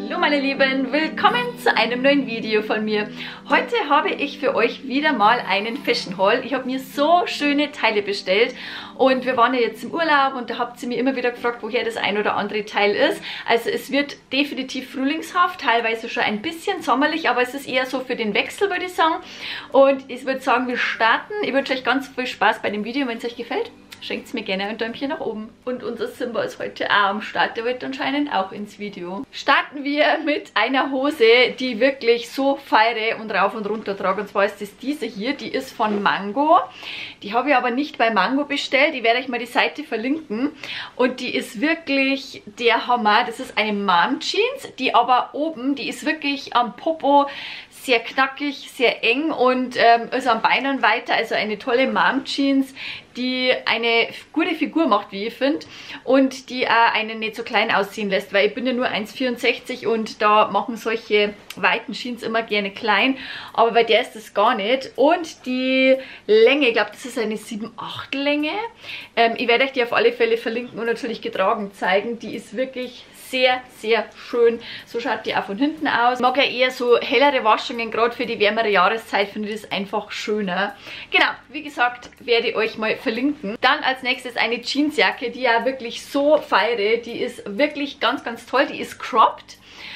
Hallo meine Lieben, willkommen zu einem neuen Video von mir. Heute habe ich für euch wieder mal einen Fashion Haul. Ich habe mir so schöne Teile bestellt und wir waren ja jetzt im Urlaub und da habt ihr mir immer wieder gefragt, woher das ein oder andere Teil ist. Also es wird definitiv frühlingshaft, teilweise schon ein bisschen sommerlich, aber es ist eher so für den Wechsel, würde ich sagen. Und ich würde sagen, wir starten. Ich wünsche euch ganz viel Spaß bei dem Video, wenn es euch gefällt. Schenkt mir gerne ein Däumchen nach oben. Und unser Simba ist heute auch am Start, der wird anscheinend auch ins Video. Starten wir mit einer Hose, die wirklich so feiere und rauf und runter trage. Und zwar ist das diese hier, die ist von Mango. Die habe ich aber nicht bei Mango bestellt, die werde ich mal die Seite verlinken. Und die ist wirklich der Hammer. Das ist eine Mom Jeans, die aber oben, die ist wirklich am Popo sehr knackig, sehr eng und ist am Beinen weiter. Also eine tolle Mom Jeans, die eine gute Figur macht, wie ich finde, und die auch einen nicht so klein aussehen lässt, weil ich bin ja nur 1,64 und da machen solche weiten Jeans immer gerne klein, aber bei der ist das gar nicht. Und die Länge, ich glaube, das ist eine 7/8 Länge. Ich werde euch die auf alle Fälle verlinken und natürlich getragen zeigen. Die ist wirklich sehr, sehr schön. So schaut die auch von hinten aus. Ich mag ja eher so hellere Waschungen, gerade für die wärmere Jahreszeit finde ich das einfach schöner. Genau, wie gesagt, werde ich euch mal verlinken. Dann als nächstes eine Jeansjacke, die ja wirklich so feiere. Die ist wirklich ganz, ganz toll. Die ist cropped.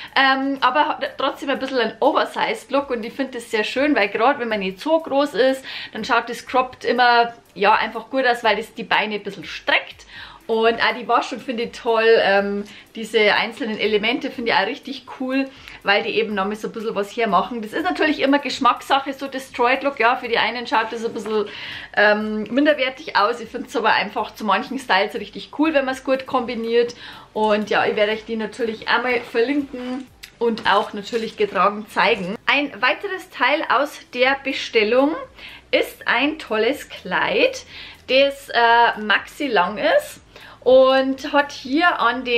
Aber hat trotzdem ein bisschen ein Oversized Look und ich finde das sehr schön, weil gerade wenn man nicht so groß ist, dann schaut das cropped immer ja einfach gut aus, weil das die Beine ein bisschen streckt. Und auch die Waschung finde ich toll, diese einzelnen Elemente finde ich auch richtig cool, weil die eben noch mal so ein bisschen was hermachen. Das ist natürlich immer Geschmackssache, so Destroyed Look, ja, für die einen schaut das ein bisschen minderwertig aus. Ich finde es aber einfach zu manchen Styles richtig cool, wenn man es gut kombiniert. Und ja, ich werde euch die natürlich einmal verlinken und auch natürlich getragen zeigen. Ein weiteres Teil aus der Bestellung ist ein tolles Kleid, das maxi lang ist. Und hat hier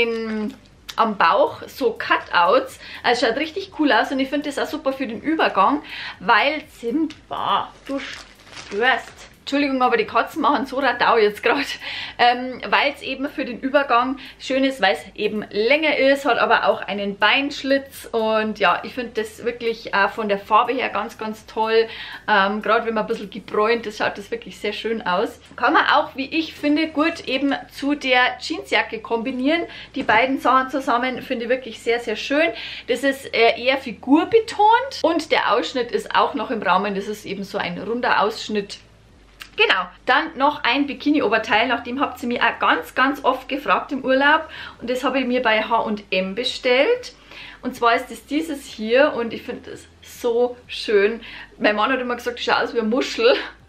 am Bauch so Cutouts. Also schaut richtig cool aus und ich finde das auch super für den Übergang, weil Simba, du störst. Entschuldigung, aber die Katzen machen so Radau jetzt gerade, weil es eben für den Übergang schön ist, weil es eben länger ist, hat aber auch einen Beinschlitz und ja, ich finde das wirklich von der Farbe her ganz, ganz toll. Gerade wenn man ein bisschen gebräunt ist, schaut das wirklich sehr schön aus. Kann man auch, wie ich finde, gut eben zu der Jeansjacke kombinieren. Die beiden Sachen zusammen finde ich wirklich sehr, sehr schön. Das ist eher figurbetont und der Ausschnitt ist auch noch im Rahmen. Das ist eben so ein runder Ausschnitt. Genau, dann noch ein Bikini-Oberteil, nach dem habt ihr mich auch ganz, ganz oft gefragt im Urlaub und das habe ich mir bei H&M bestellt. Und zwar ist es dieses hier und ich finde das so schön. Mein Mann hat immer gesagt, das schaut aus wie eine Muschel.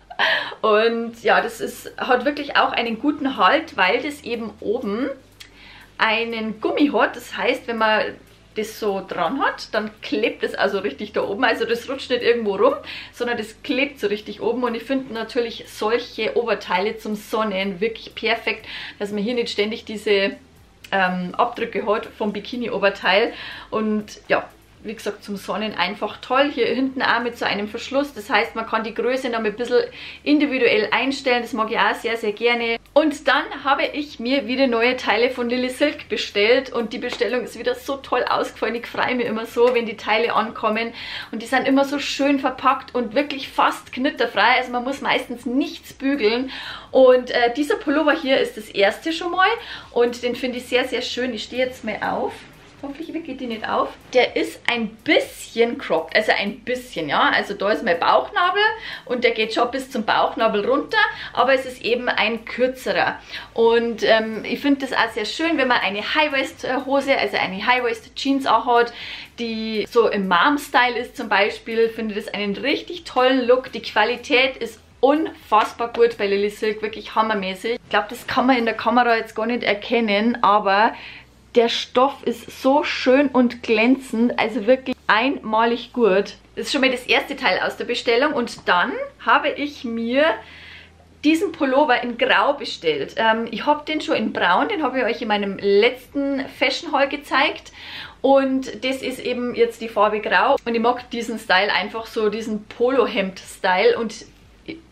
Und ja, hat wirklich auch einen guten Halt, weil das eben oben einen Gummi hat. Das heißt, wenn man das so dran hat, dann klebt es also richtig da oben. Also das rutscht nicht irgendwo rum, sondern das klebt so richtig oben. Und ich finde natürlich solche Oberteile zum Sonnen wirklich perfekt, dass man hier nicht ständig diese Abdrücke hat vom Bikini-Oberteil. Und ja, wie gesagt, zum Sonnen einfach toll. Hier hinten auch mit so einem Verschluss. Das heißt, man kann die Größe noch ein bisschen individuell einstellen. Das mag ich auch sehr, sehr gerne. Und dann habe ich mir wieder neue Teile von Lily Silk bestellt. Und die Bestellung ist wieder so toll ausgefallen. Ich freue mich immer so, wenn die Teile ankommen. Und die sind immer so schön verpackt und wirklich fast knitterfrei. Also man muss meistens nichts bügeln. Und dieser Pullover hier ist das erste schon mal. Und den finde ich sehr, sehr schön. Ich stehe jetzt mal auf. Hoffentlich geht die nicht auf. Der ist ein bisschen cropped, also ein bisschen, ja. Also da ist mein Bauchnabel und der geht schon bis zum Bauchnabel runter, aber es ist eben ein kürzerer. Und ich finde das auch sehr schön, wenn man eine High-Waist-Hose, also eine High-Waist-Jeans auch hat, die so im Mom-Style ist zum Beispiel, finde das einen richtig tollen Look. Die Qualität ist unfassbar gut bei Lily Silk, wirklich hammermäßig. Ich glaube, das kann man in der Kamera jetzt gar nicht erkennen, aber der Stoff ist so schön und glänzend, also wirklich einmalig gut. Das ist schon mal das erste Teil aus der Bestellung und dann habe ich mir diesen Pullover in Grau bestellt. Ich habe den schon in Braun, den habe ich euch in meinem letzten Fashion Haul gezeigt und das ist eben jetzt die Farbe Grau und ich mag diesen Style einfach so, diesen Polohemd-Style und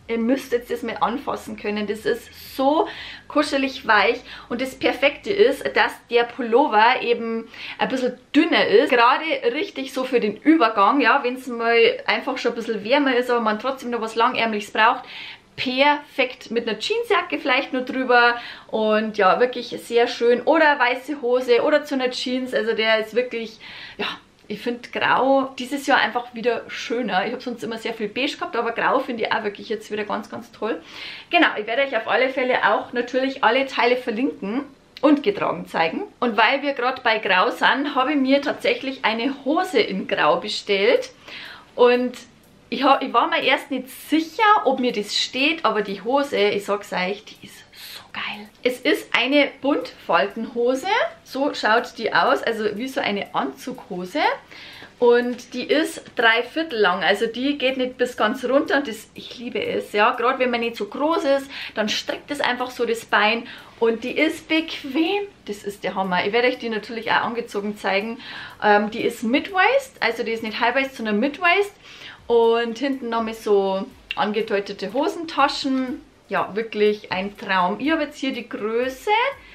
ihr müsstet das mal anfassen können. Das ist so kuschelig weich und das Perfekte ist, dass der Pullover eben ein bisschen dünner ist. Gerade richtig so für den Übergang, ja, wenn es mal einfach schon ein bisschen wärmer ist, aber man trotzdem noch was Langärmliches braucht. Perfekt mit einer Jeansjacke vielleicht nur drüber und ja, wirklich sehr schön. Oder weiße Hose oder zu einer Jeans, also der ist wirklich, ja, ich finde Grau dieses Jahr einfach wieder schöner. Ich habe sonst immer sehr viel Beige gehabt, aber Grau finde ich auch wirklich jetzt wieder ganz, ganz toll. Genau, ich werde euch auf alle Fälle auch natürlich alle Teile verlinken und getragen zeigen. Und weil wir gerade bei Grau sind, habe ich mir tatsächlich eine Hose in Grau bestellt. Und ich war mir erst nicht sicher, ob mir das steht, aber die Hose, ich sag's euch, die ist so geil. Es ist eine Buntfaltenhose, so schaut die aus, also wie so eine Anzughose. Und die ist 3/4 lang, also die geht nicht bis ganz runter und das, ich liebe es, ja. Gerade wenn man nicht so groß ist, dann streckt es einfach so das Bein und die ist bequem. Das ist der Hammer. Ich werde euch die natürlich auch angezogen zeigen. Die ist Mid-Waist, also die ist nicht High-Waist, sondern Mid-Waist. Und hinten noch mit so angedeutete Hosentaschen. Ja, wirklich ein Traum. Ich habe jetzt hier die Größe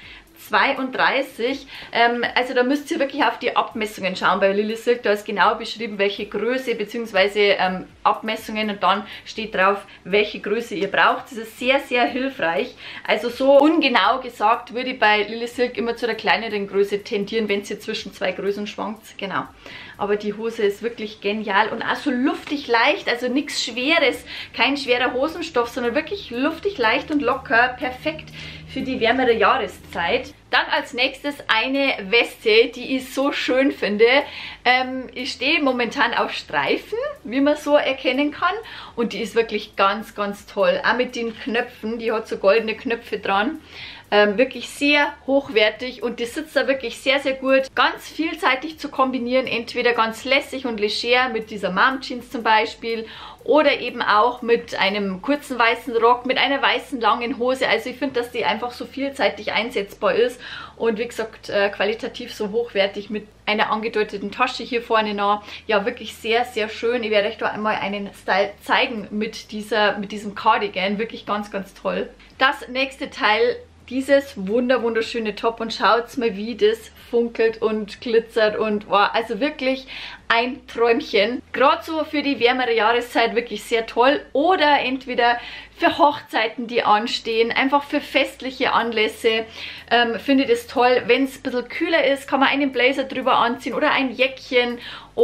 32. Also da müsst ihr wirklich auf die Abmessungen schauen bei Lily Silk. Da ist genau beschrieben, welche Größe bzw. Abmessungen und dann steht drauf, welche Größe ihr braucht. Das ist sehr, sehr hilfreich. Also so ungenau gesagt würde ich bei Lily Silk immer zu der kleineren Größe tendieren, wenn es hier zwischen zwei Größen schwankt. Genau. Aber die Hose ist wirklich genial und auch so luftig leicht, also nichts Schweres, kein schwerer Hosenstoff, sondern wirklich luftig leicht und locker, perfekt für die wärmere Jahreszeit. Dann als nächstes eine Weste, die ich so schön finde. Ich stehe momentan auf Streifen, wie man so erkennen kann. Und die ist wirklich ganz, ganz toll. Auch mit den Knöpfen, die hat so goldene Knöpfe dran. Wirklich sehr hochwertig und die sitzt da wirklich sehr, sehr gut. Ganz vielseitig zu kombinieren, entweder ganz lässig und leger mit dieser Mom Jeans zum Beispiel oder eben auch mit einem kurzen weißen Rock, mit einer weißen langen Hose. Also ich finde, dass die einfach so vielseitig einsetzbar ist und wie gesagt qualitativ so hochwertig mit einer angedeuteten Tasche hier vorne noch. Ja, wirklich sehr, sehr schön. Ich werde euch da einmal einen Style zeigen mit diesem Cardigan. Wirklich ganz, ganz toll. Das nächste Teil, dieses wunderschöne Top und schaut mal, wie das funkelt und glitzert und wow, also wirklich ein Träumchen. Gerade so für die wärmere Jahreszeit wirklich sehr toll oder entweder für Hochzeiten, die anstehen, einfach für festliche Anlässe finde ich das toll. Wenn es ein bisschen kühler ist, kann man einen Blazer drüber anziehen oder ein Jäckchen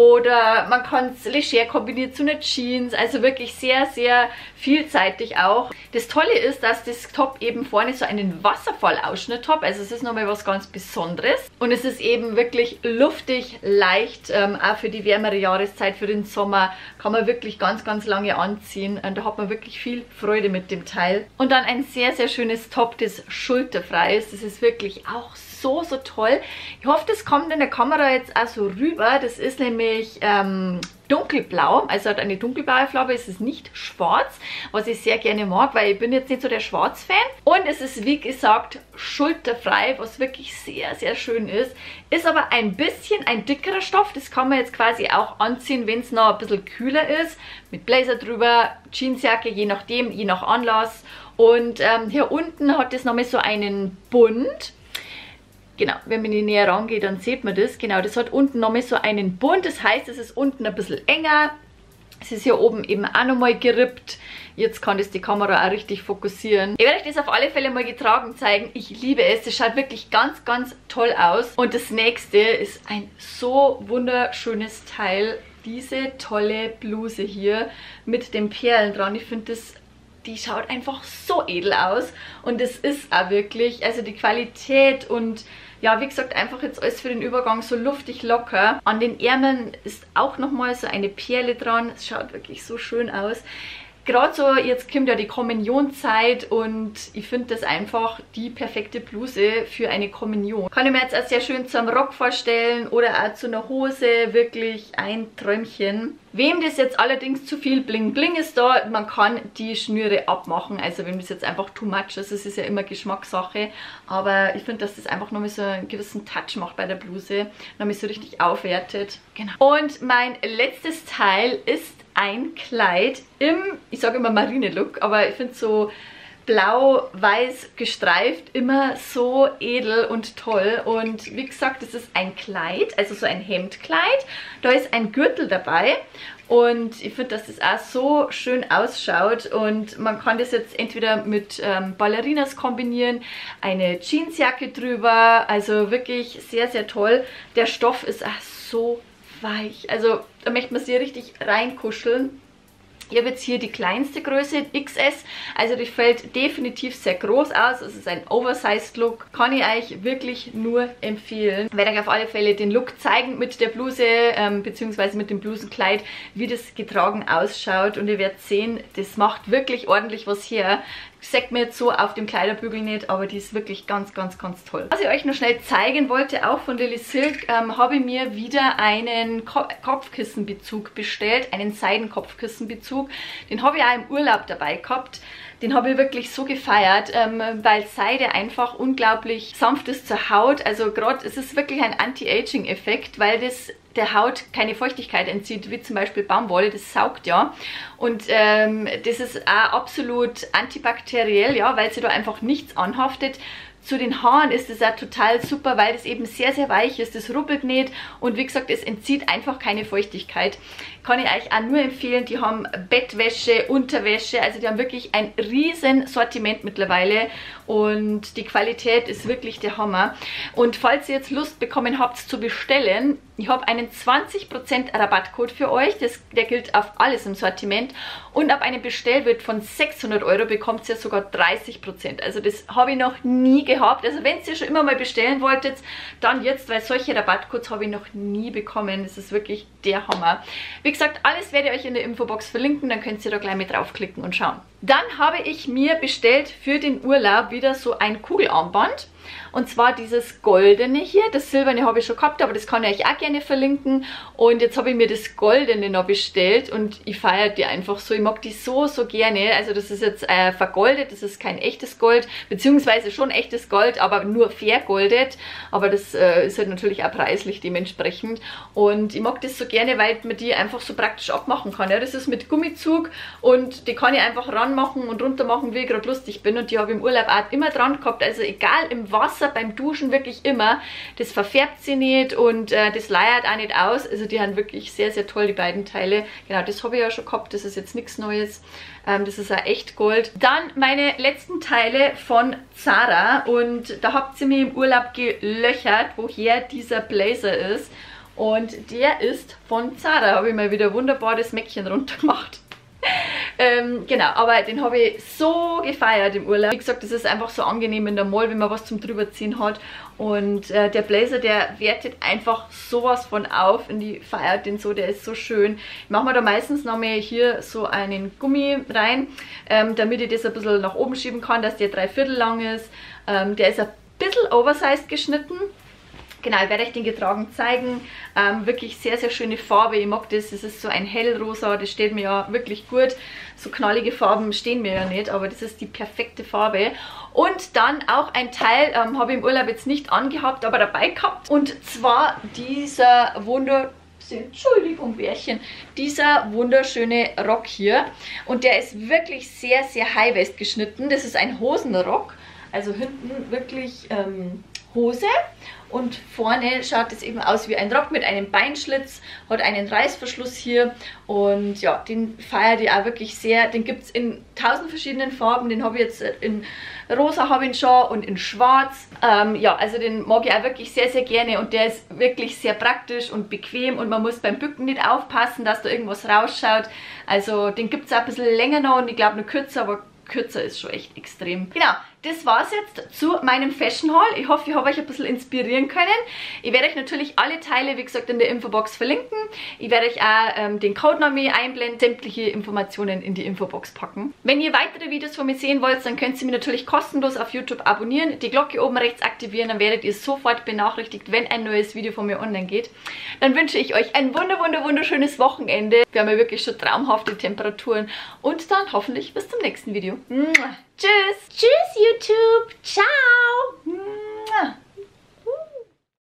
oder man kann es leger kombinieren zu einer Jeans, also wirklich sehr, sehr vielseitig auch. Das Tolle ist, dass das Top eben vorne so einen Wasserfallausschnitt hat, also es ist nochmal was ganz Besonderes und es ist eben wirklich luftig, leicht, auch für die wärmere Jahreszeit, für den Sommer kann man wirklich ganz, ganz lange anziehen und da hat man wirklich viel Freude mit dem Teil. Und dann ein sehr, sehr schönes Top, das schulterfrei ist, das ist wirklich auch so, so toll. Ich hoffe, das kommt in der Kamera jetzt auch so rüber. Das ist nämlich dunkelblau, also hat eine dunkelblaue Farbe, es ist nicht schwarz, was ich sehr gerne mag, weil ich bin jetzt nicht so der Schwarz-Fan. Und es ist, wie gesagt, schulterfrei, was wirklich sehr, sehr schön ist. Ist aber ein bisschen ein dickerer Stoff, das kann man jetzt quasi auch anziehen, wenn es noch ein bisschen kühler ist. Mit Blazer drüber, Jeansjacke, je nachdem, je nach Anlass. Und hier unten hat es nochmal so einen Bund. Genau, wenn man näher rangeht, dann sieht man das. Genau, das hat unten nochmal so einen Bund. Das heißt, es ist unten ein bisschen enger. Es ist hier oben eben auch nochmal gerippt. Jetzt kann das die Kamera auch richtig fokussieren. Ich werde euch das auf alle Fälle mal getragen zeigen. Ich liebe es. Das schaut wirklich ganz, ganz toll aus. Und das nächste ist ein so wunderschönes Teil. Diese tolle Bluse hier mit den Perlen dran. Ich finde das... Die schaut einfach so edel aus und es ist auch wirklich, also die Qualität und ja, wie gesagt, einfach jetzt alles für den Übergang so luftig locker. An den Ärmeln ist auch nochmal so eine Perle dran, es schaut wirklich so schön aus. Gerade so, jetzt kommt ja die Kommunionzeit und ich finde das einfach die perfekte Bluse für eine Kommunion. Kann ich mir jetzt auch sehr schön zum Rock vorstellen oder auch zu einer Hose, wirklich ein Träumchen. Wem das jetzt allerdings zu viel Bling Bling ist da, man kann die Schnüre abmachen, also wenn das jetzt einfach too much ist, das ist ja immer Geschmackssache, aber ich finde, dass das einfach nochmal so einen gewissen Touch macht bei der Bluse, nochmal so richtig aufwertet. Genau. Und mein letztes Teil ist ein Kleid im, ich sage immer Marine-Look, aber ich finde so blau-weiß gestreift immer so edel und toll. Und wie gesagt, das ist ein Kleid, also so ein Hemdkleid. Da ist ein Gürtel dabei. Und ich finde, dass das auch so schön ausschaut und man kann das jetzt entweder mit Ballerinas kombinieren, eine Jeansjacke drüber, also wirklich sehr, sehr toll. Der Stoff ist auch so weich, also da möchte man sich richtig reinkuscheln. Ich habe jetzt hier die kleinste Größe, XS, also die fällt definitiv sehr groß aus. Es ist ein Oversized Look, kann ich euch wirklich nur empfehlen. Ich werde euch auf alle Fälle den Look zeigen mit der Bluse, beziehungsweise mit dem Blusenkleid, wie das getragen ausschaut. Und ihr werdet sehen, das macht wirklich ordentlich was her. Sagt mir jetzt so auf dem Kleiderbügel nicht, aber die ist wirklich ganz, ganz, ganz toll. Was ich euch noch schnell zeigen wollte, auch von Lily Silk, habe ich mir wieder einen Kopfkissenbezug bestellt, einen Seidenkopfkissenbezug. Den habe ich auch im Urlaub dabei gehabt. Den habe ich wirklich so gefeiert, weil Seide einfach unglaublich sanft ist zur Haut. Also gerade, es ist wirklich ein Anti-Aging-Effekt, weil das der Haut keine Feuchtigkeit entzieht, wie zum Beispiel Baumwolle, das saugt ja. Und das ist auch absolut antibakteriell, ja, weil sie da einfach nichts anhaftet. Zu den Haaren ist es auch total super, weil es eben sehr, sehr weich ist. Das ruppelt nicht und wie gesagt, es entzieht einfach keine Feuchtigkeit. Kann ich euch auch nur empfehlen. Die haben Bettwäsche, Unterwäsche, also die haben wirklich ein riesen Sortiment mittlerweile und die Qualität ist wirklich der Hammer. Und falls ihr jetzt Lust bekommen habt zu bestellen, ich habe einen 20% Rabattcode für euch, der gilt auf alles im Sortiment und ab einem Bestellwert von 600 € bekommt ihr sogar 30%. Also das habe ich noch nie gehabt. Also wenn ihr schon immer mal bestellen wolltet, dann jetzt, weil solche Rabattcodes habe ich noch nie bekommen. Das ist wirklich der Hammer. Wie gesagt, alles werde ich euch in der Infobox verlinken, dann könnt ihr da gleich mit draufklicken und schauen. Dann habe ich mir bestellt für den Urlaub wieder so ein Kugelarmband. Und zwar dieses goldene hier, das silberne habe ich schon gehabt, aber das kann ich euch auch gerne verlinken. Und jetzt habe ich mir das goldene noch bestellt und ich feiere die einfach so. Ich mag die so, so gerne. Also das ist jetzt vergoldet, das ist kein echtes Gold, beziehungsweise schon echtes Gold, aber nur vergoldet. Aber das ist halt natürlich auch preislich dementsprechend. Und ich mag das so gerne, weil man die einfach so praktisch abmachen kann. Ja, das ist mit Gummizug und die kann ich einfach ranmachen und runter machen, wie ich gerade lustig bin. Und die habe ich im Urlaub auch immer dran gehabt. Also egal im Wasser, beim Duschen wirklich immer. Das verfärbt sie nicht und das leiert auch nicht aus. Also die haben wirklich sehr, sehr toll, die beiden Teile. Genau, das habe ich ja schon gehabt. Das ist jetzt nichts Neues. Das ist auch echt Gold. Dann meine letzten Teile von Zara. Und da habt ihr mir im Urlaub gelöchert, woher dieser Blazer ist. Und der ist von Zara. Habe ich mal wieder wunderbar das Mäckchen runtergemacht. Genau, aber den habe ich so gefeiert im Urlaub. Wie gesagt, das ist einfach so angenehm in der Mall, wenn man was zum drüberziehen hat. Und der Blazer, der wertet einfach sowas von auf und die feiert den so, der ist so schön. Ich mache mir da meistens noch mal hier so einen Gummi rein, damit ich das ein bisschen nach oben schieben kann, dass der 3/4 lang ist. Der ist ein bisschen oversized geschnitten. Genau, ich werde euch den getragen zeigen. Wirklich sehr, sehr schöne Farbe. Ich mag das. Das ist so ein hellrosa. Das steht mir ja wirklich gut. So knallige Farben stehen mir ja nicht, aber das ist die perfekte Farbe. Und dann auch ein Teil, habe ich im Urlaub jetzt nicht angehabt, aber dabei gehabt. Und zwar dieser Entschuldigung, Bärchen, dieser wunderschöne Rock hier. Und der ist wirklich sehr, sehr High-Waist geschnitten. Das ist ein Hosenrock. Also hinten wirklich Hose. Und vorne schaut es eben aus wie ein Rock mit einem Beinschlitz, hat einen Reißverschluss hier und ja, den feiert ich auch wirklich sehr. Den gibt es in 1000 verschiedenen Farben, den habe ich jetzt in rosa habe ich ihn schon und in schwarz. Ja, also den mag ich auch wirklich sehr, sehr gerne und der ist wirklich sehr praktisch und bequem und man muss beim Bücken nicht aufpassen, dass da irgendwas rausschaut. Also den gibt es auch ein bisschen länger noch und ich glaube noch kürzer, aber kürzer ist schon echt extrem. Genau, das war es jetzt zu meinem Fashion Haul. Ich hoffe, ich habe euch ein bisschen inspirieren können. Ich werde euch natürlich alle Teile, wie gesagt, in der Infobox verlinken. Ich werde euch auch den Code noch mehr einblenden, sämtliche Informationen in die Infobox packen. Wenn ihr weitere Videos von mir sehen wollt, dann könnt ihr mich natürlich kostenlos auf YouTube abonnieren, die Glocke oben rechts aktivieren, dann werdet ihr sofort benachrichtigt, wenn ein neues Video von mir online geht. Dann wünsche ich euch ein wunderschönes Wochenende. Wir haben ja wirklich schon traumhafte Temperaturen und dann hoffentlich bis zum nächsten Video. Tschüss! Tschüss YouTube! Ciao!